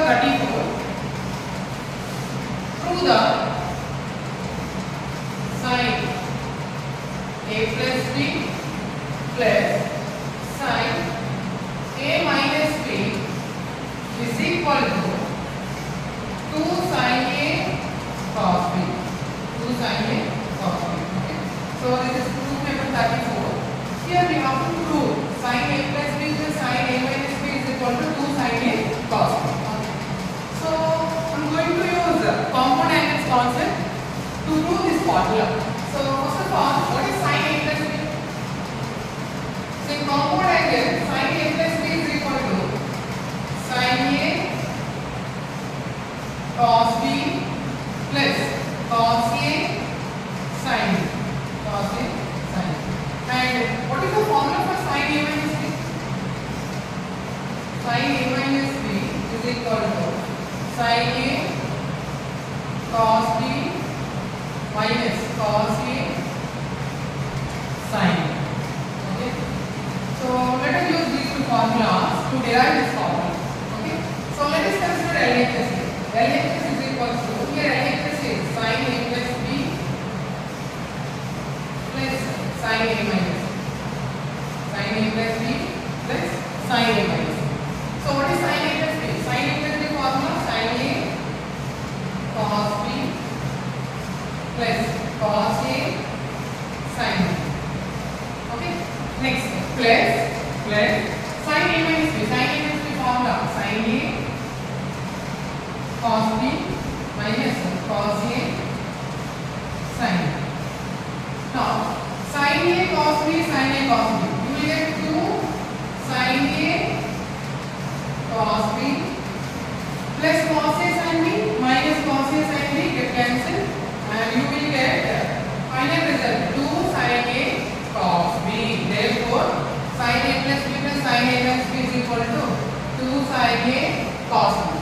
34. Prove the sin a plus b plus sin a minus b is equal to 2 sin a cos b. 2 sin a cos b. Okay. So this is proof number 34. Here we have to prove sin a plus b plus sin a minus b is equal to 2 sin a cos b. Okay. So I am going to use compound angles concept to prove this formula. So first of all, what is sin a plus b? So in compound angle, sin a plus b is equal to sin a cos b plus cos a sin b. Cos a sin b. And what is the formula for sin a minus b? Sin a minus b is equal to sin a cos b minus cos a sin b. Okay. So let us use these two formulas to derive this formula. Okay. So let us consider LHS. LHS is equal to, here LHS is sin a plus b plus sin a minus b. Sin a plus b plus sin a minus b. So what is sin a plus b? Sin a plus b formula sin a cos b plus cos a sin b. Okay. Next plus sin a minus b. Sin a minus b formula sin a cos b minus cos a sin b. Now sin a cos b sin a cos b. You will get 2 sin a cos b plus cos a sin b minus cos a sin b get cancelled, and you will get final result 2 sin a cos b. Therefore sin a plus b plus sin a minus b is equal to 2 sin a cos b.